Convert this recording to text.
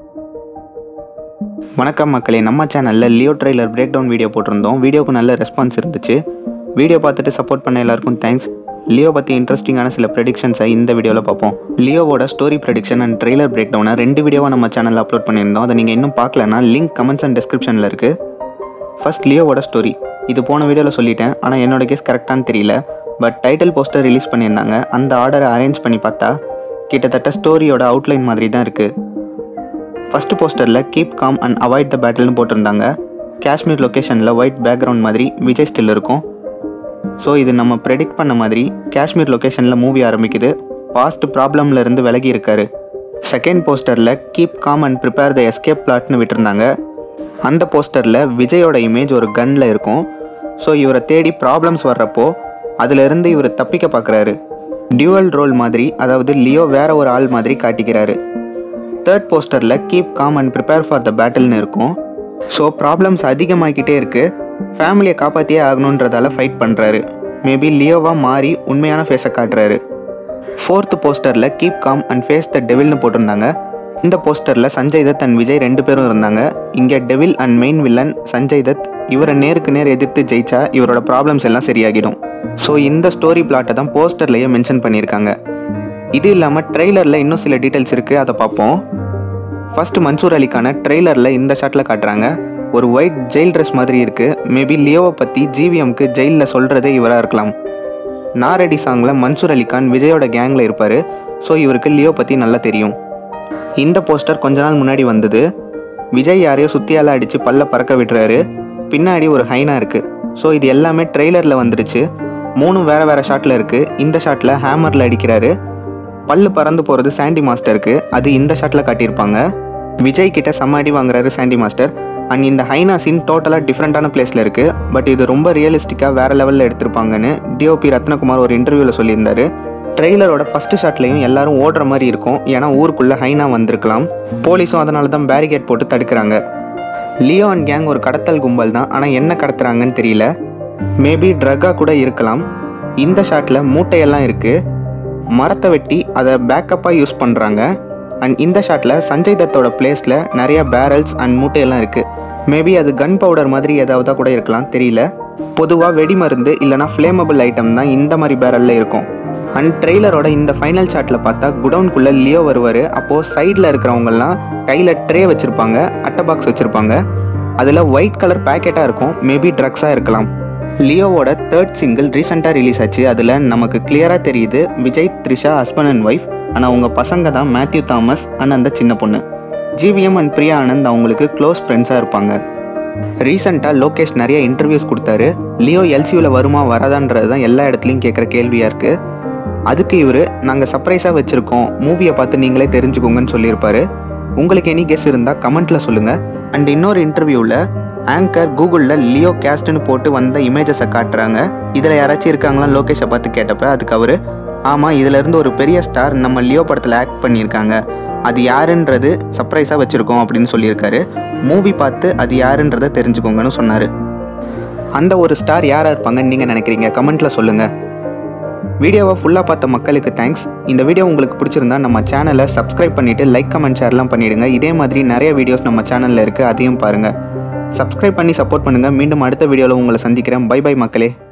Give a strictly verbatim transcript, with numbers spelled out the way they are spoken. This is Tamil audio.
வணக்கம் மக்களே, நம்ம சேனலில் Leo trailer breakdown video போட்டிருந்தோம். வீடியோக்கு நல்ல ரெஸ்பான்ஸ் இருந்துச்சு. வீடியோ பார்த்துட்டு சப்போர்ட் பண்ண எல்லாருக்கும் தேங்க்ஸ். லியோ பற்றி இன்ட்ரெஸ்டிங்கான சில ப்ரெடிக்ஷன்ஸை இந்த வீடியோவில் பார்ப்போம். லியோவோட ஸ்டோரி ப்ரெடிக்ஷன் அண்ட் ட்ரெய்லர் பிரேக் டவுனை ரெண்டு வீடியோவாக நம்ம சேனலில் அப்லோட் பண்ணியிருந்தோம். அதை நீங்கள் இன்னும் பார்க்கலன்னா லிங்க் கமெண்ட்ஸ் அண்ட் டிஸ்கிரிப்ஷனில் இருக்குது. ஃபர்ஸ்ட் லியோவோட ஸ்டோரி. இது போன வீடியோவில் சொல்லிட்டேன், ஆனால் என்னோட கேஸ் கரெக்டானு தெரியல. பட் டைட்டில் போஸ்டர் ரிலீஸ் பண்ணியிருந்தாங்க. அந்த ஆர்டரை அரேஞ்ச் பண்ணி பார்த்தா கிட்டத்தட்ட ஸ்டோரியோட அவுட்லைன் மாதிரி தான் இருக்குது. ஃபஸ்ட்டு போஸ்டரில் keep calm and avoid the பேட்டில்னு போட்டிருந்தாங்க. காஷ்மீர் லொக்கேஷனில் ஒயிட் பேக்ரவுண்ட் மாதிரி விஜய் ஸ்டில் இருக்கும். ஸோ இது நம்ம ப்ரெடிக்ட் பண்ண மாதிரி காஷ்மீர் லொக்கேஷனில் மூவி ஆரம்பிக்குது. பாஸ்ட் ப்ராப்ளமில் இருந்து விலகி இருக்காரு. செகண்ட் போஸ்டரில் keep calm and prepare the escape பிளாட்னு விட்டுருந்தாங்க. அந்த போஸ்டரில் விஜயோட இமேஜ் ஒரு கன்னில் இருக்கும். ஸோ இவரை தேடி ப்ராப்ளம்ஸ் வர்றப்போ அதிலிருந்து இவர் தப்பிக்க பார்க்குறாரு. டியூவல் ரோல் மாதிரி, அதாவது லியோ வேற ஒரு ஆள் மாதிரி காட்டிக்கிறாரு. தேர்ட் போஸ்டரில் keep calm and prepare for the பேட்டில்னு இருக்கும். ஸோ ப்ராப்ளம்ஸ் அதிகமாகிக்கிட்டே இருக்குது. ஃபேமிலியை காப்பாற்றியே ஆகணுன்றதால ஃபைட் பண்ணுறாரு. மேபி லியோவாக மாறி உண்மையான ஃபேஸை காட்டுறாரு. ஃபோர்த்து போஸ்டரில் keep calm and face the டெவில்னு போட்டிருந்தாங்க. இந்த போஸ்டரில் சஞ்சய் தத் அண்ட் விஜய் ரெண்டு பேரும் இருந்தாங்க. இங்கே devil and main villain Sanjay Dutt. இவரை நேருக்கு நேர் எதிர்த்து ஜெயிச்சா இவரோட ப்ராப்ளம்ஸ் எல்லாம் சரியாகிடும். ஸோ இந்த ஸ்டோரி பிளாட்டை தான் போஸ்டர்லேயே மென்ஷன் பண்ணியிருக்காங்க. இது இல்லாமல் ட்ரெய்லரில் இன்னும் சில டீட்டெயில்ஸ் இருக்குது, அதை பார்ப்போம். ஃபர்ஸ்ட் மன்சூர் அலிக்கான ட்ரெய்லரில் இந்த ஷாட்டில் காட்டுறாங்க. ஒரு ஒயிட் ஜெயில் ட்ரெஸ் மாதிரி இருக்குது. மேபி லியோவை பற்றி ஜிவிஎம்க்கு ஜெயிலில் சொல்கிறதே இவராக இருக்கலாம். நாரெடி சாங்கில் மன்சூர் அலிகான் விஜயோட கேங்கில் இருப்பார். ஸோ இவருக்கு லியோ பற்றி நல்லா தெரியும். இந்த போஸ்டர் கொஞ்ச நாள் முன்னாடி வந்தது. விஜய் யாரையோ சுத்தியால் அடித்து பல்ல பறக்க விட்டுறாரு. பின்னாடி ஒரு ஹைனா இருக்குது. ஸோ இது எல்லாமே ட்ரெய்லரில் வந்துடுச்சு. மூணும் வேறு வேறு ஷாட்டில் இருக்குது. இந்த ஷாட்டில் ஹேமரில் அடிக்கிறாரு. பல்லு பறந்து போகிறது சாண்டி மாஸ்டருக்கு. அது இந்த ஷாட்டில் காட்டியிருப்பாங்க. விஜய் கிட்ட செம்ம அடி வாங்குறாரு சாண்டி மாஸ்டர். அண்ட் இந்த ஹைனா சீன் டோட்டலாக டிஃப்ரெண்ட்டான பிளேஸில் இருக்குது. பட் இது ரொம்ப ரியலிஸ்டிக்காக வேறு லெவலில் எடுத்திருப்பாங்கன்னு டிஓபி ரத்னகுமார் ஒரு இன்டர்வியூவில் சொல்லியிருந்தாரு. ட்ரெய்லரோட ஃபஸ்ட்டு ஷாட்லையும் எல்லாரும் ஓடுற மாதிரி இருக்கும். ஏன்னா ஊருக்குள்ளே ஹைனா வந்திருக்கலாம். போலீஸும் அதனால தான் பேரிகேட் போட்டு தடுக்கிறாங்க. லியோ அண்ட் கேங் ஒரு கடத்தல் கும்பல் தான், ஆனால் என்ன கடத்துறாங்கன்னு தெரியல. மேபி ட்ரக்காக கூட இருக்கலாம். இந்த ஷாட்டில் மூட்டையெல்லாம் இருக்குது. மரத்தை வெட்டி அதை பேக்கப்பாக யூஸ் பண்ணுறாங்க. அண்ட் இந்த ஷாட்டில் சஞ்சய் தத்தோட பிளேஸில் நிறைய பேரல்ஸ் அண்ட் மூட்டையெல்லாம் இருக்குது. மேபி அது கன் பவுடர் மாதிரி ஏதாவது கூட இருக்கலாம், தெரியல. பொதுவாக வெடி மருந்து இல்லைனா ஃப்ளேமபிள் ஐட்டம் தான் இந்த மாதிரி பேரலில் இருக்கும். அண்ட் ட்ரெய்லரோட இந்த ஃபைனல் ஷாட்டில் பார்த்தா குடவுனுக்குள்ளே லியோ வருவார். அப்போது சைடில் இருக்கிறவங்கெல்லாம் கையில் ட்ரே வச்சுருப்பாங்க, அட்டை பாக்ஸ் வச்சுருப்பாங்க. அதில் ஒயிட் கலர் பேக்கெட்டாக இருக்கும். மேபி ட்ரக்ஸாக இருக்கலாம். லியோவோட தேர்ட் சிங்கிள் ரீசெண்டாக ரிலீஸ் ஆச்சு. அதில் நமக்கு கிளியராக தெரியுது Vijay Trisha husband and wife. ஆனால் அவங்க பசங்க தான் மேத்யூ தாமஸ் அண்ட் அந்த சின்ன பொண்ணு. ஜிவிஎம் அண்ட் பிரியா ஆனந்த் அவங்களுக்கு க்ளோஸ் ஃப்ரெண்ட்ஸாக இருப்பாங்க. ரீசெண்டாக லோகேஷ் நிறைய இன்டர்வியூஸ் கொடுத்தாரு. லியோ எல்சியூவில் வருமா வராதான்றது தான் எல்லா இடத்துலையும் கேட்குற கேள்வியாக இருக்குது. அதுக்கு இவர் நாங்கள் சர்ப்ரைஸாக வச்சுருக்கோம், மூவியை பார்த்து நீங்களே தெரிஞ்சுக்கோங்கன்னு சொல்லியிருப்பாரு. உங்களுக்கு எனி கெஸ் இருந்தால் கமெண்ட்டில் சொல்லுங்கள். அண்ட் இன்னொரு இன்டர்வியூவில் ஆங்கர் கூகுளில் லியோ கேஸ்ட்னு போட்டு வந்த இமேஜஸை காட்டுறாங்க. இதில் யாராச்சும் இருக்காங்களா லோகேஷை பார்த்து கேட்டப்ப அதுக்கு அவர் ஆமாம், இதிலேருந்து ஒரு பெரிய ஸ்டார் நம்ம லியோ படத்தில் ஆக்ட் பண்ணியிருக்காங்க, அது யாருன்றது சர்ப்ரைஸாக வச்சுருக்கோம் அப்படின்னு சொல்லியிருக்காரு. மூவி பார்த்து அது யாருன்றதை தெரிஞ்சுக்கோங்கன்னு சொன்னார். அந்த ஒரு ஸ்டார் யாராக இருப்பாங்கன்னு நீங்கள் நினைக்கிறீங்க? கமெண்ட்டில் சொல்லுங்கள். வீடியோவை ஃபுல்லாக பார்த்த மக்களுக்கு தேங்க்ஸ். இந்த வீடியோ உங்களுக்கு பிடிச்சிருந்தா நம்ம சேனலை சப்ஸ்கிரைப் பண்ணிவிட்டு லைக் கமெண்ட் ஷேர்லாம் பண்ணிவிடுங்க. இதே மாதிரி நிறைய வீடியோஸ் நம்ம சேனலில் இருக்குது, அதையும் பாருங்கள். சப்ஸ்கிரைப் பண்ணி சப்போர்ட் பண்ணுங்கள். மீண்டும் அடுத்த வீடியோவில் உங்களை சந்திக்கிறேன். பை பை மக்களே.